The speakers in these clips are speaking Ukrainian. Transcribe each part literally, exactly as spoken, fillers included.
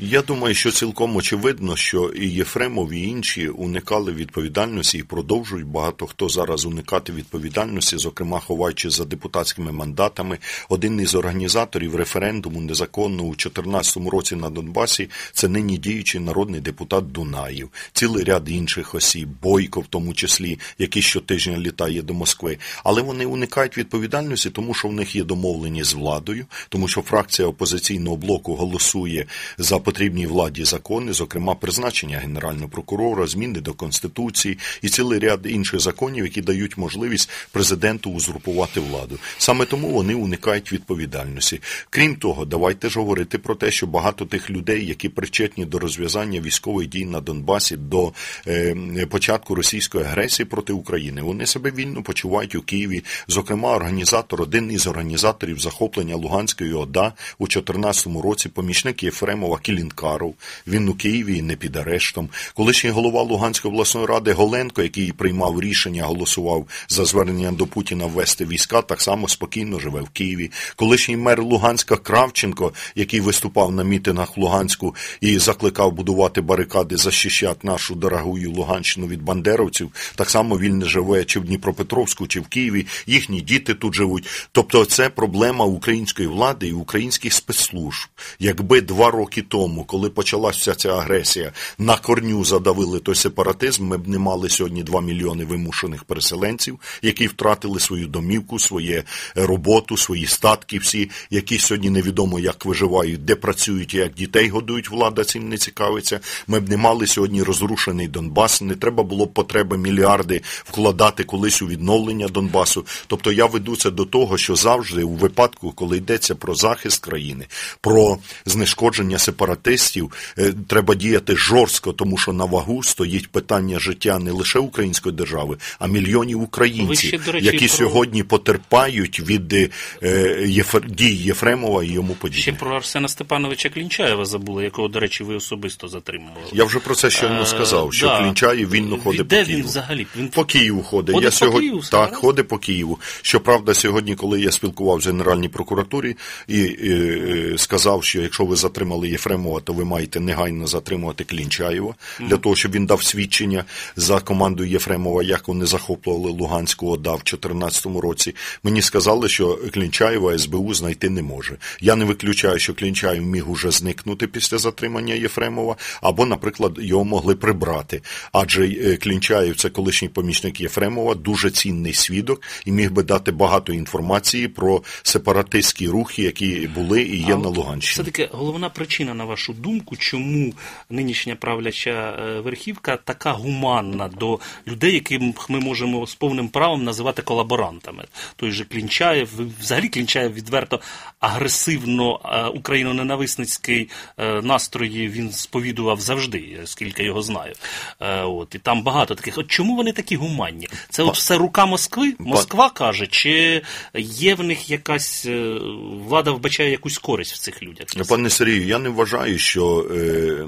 Я думаю, що цілком очевидно, що і Єфремов, і інші уникали відповідальності і продовжують багато хто зараз уникати відповідальності, зокрема ховаючи за депутатськими мандатами. Один із організаторів референдуму незаконного у чотирнадцятому році на Донбасі – це нині діючий народний депутат Дунаєв. Цілий ряд інших осіб, Бойко в тому числі, який щотижня літає до Москви. Але вони уникають відповідальності, тому що в них є домовлені з владою, тому що фракція опозиційного блоку голосує за потрібні владі закони, зокрема призначення Генерального прокурора, зміни до Конституції і цілий ряд інших законів, які дають можливість президенту узурпувати владу. Саме тому вони уникають відповідальності. Крім того, давайте ж говорити про те, що багато тих людей, які причетні до розв'язання військових дій на Донбасі, до е, початку російської агресії проти України, вони себе вільно почувають у Києві. Зокрема, організатор, один із організаторів захоплення Луганської ОДА у чотирнадцятому році, помічник Єфремова Кілінкаров, він у Києві і не під арештом. Колишній голова Луганської обласної ради Голенко, який приймав рішення, голосував за звернення до Путіна ввести війська, так само спокійно живе в Києві. Колишній мер Луганська Кравченко, який виступав на мітингах в Луганську і закликав будувати барикади, захищати нашу дорогу Луганщину від бандеровців, так само він не живе чи в Дніпропетровську, чи в Києві, їхні діти тут живуть. Тобто це проблема української влади і українських спецслужб. Якби два роки тому, коли почалася вся ця агресія, на корню задавили той сепаратизм, ми б не мали сьогодні два мільйони вимушених переселенців, які втратили свою домівку, свою роботу, свої статки всі, які сьогодні невідомо як виживають, де працюють, як дітей годують, влада цим не цікавиться. Ми б не мали сьогодні розрушений Донбас, не треба було потреби мільярди вкладати колись у відновлення Донбасу. Тобто я веду це до того, що завжди у випадку, коли йдеться про захист країни, про знешкодження сепаратистів, треба діяти жорстко, тому що на вагу стоїть питання життя не лише української держави, а мільйонів українців, ще, речі, які про... сьогодні потерпають від е, єфр... дій Єфремова і йому подібне. Ще про Арсена Степановича Клінчаєва забули, якого, до речі, ви особисто затримували. Я вже про це щойно а, сказав, що да. Клінчаєв вільно ходить Де по Києву. Він взагалі? Він... По Києву ходить. Ходить я по сьогодні... Києву? Так, раз? ходить по Києву. Щоправда, сьогодні, коли я спілкувався в Генеральній прокуратурі і, і, і сказав, що якщо ви затримали Єфремова, то ви маєте негайно затримувати Клінчаєва, mm-hmm. для того, щоб він дав свідчення за командою Єфремова, як вони захоплювали Луганську ОДА в чотирнадцятому році. Мені сказали, що Клінчаєва ес бе у знайти не може. Я не виключаю, що Клінчаєв міг уже зникнути після затримання Єфремова, або, наприклад, його могли прибрати. Адже Клінчаєв – це колишній помічник Єфремова, дуже цінний свідок і міг би дати багато інформації про сепаратистські рухи, які були і є а на Луганщині. Все-таки головна причина, на вашу думку, чому нинішня правляча верхівка така гуманна до людей, яких ми можемо з повним правом називати колаборантами? Той же Клінчаєв, взагалі Клінчаєв відверто агресивно україноненависницький настрої він сповідував завжди, скільки його знаю. От, і там багато таких. От чому вони такі гуманні? Це от все рука Москви? Москва каже, чи є в них якась, влада вбачає якусь користь в цих людях? Пане Сергію, я не вважаю, що е,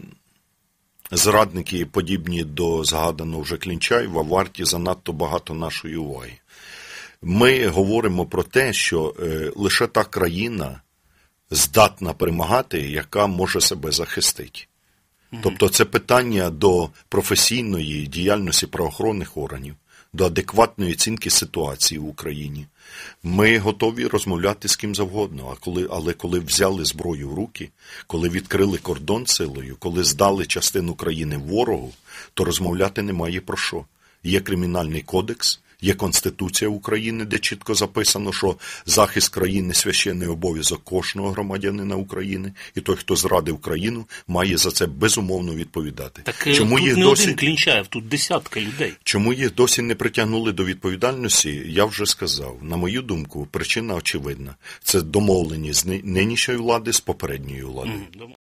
зрадники, подібні до згаданого вже Клінчаєва, варті занадто багато нашої уваги. Ми говоримо про те, що е, лише та країна здатна перемагати, яка може себе захистити. Тобто це питання до професійної діяльності правоохоронних органів, до адекватної оцінки ситуації в Україні. Ми готові розмовляти з ким завгодно, а коли, але коли взяли зброю в руки, коли відкрили кордон силою, коли здали частину країни ворогу, то розмовляти немає про що. Є Кримінальний кодекс, є Конституція України, де чітко записано, що захист країни – священний обов'язок кожного громадянина України, і той, хто зрадив країну, має за це безумовно відповідати. Так чому тут їх не досі... один Клінчаєв, тут десятки людей. Чому їх досі не притягнули до відповідальності, я вже сказав. На мою думку, причина очевидна. Це домовленість нинішньої влади з попередньою владою. Mm-hmm.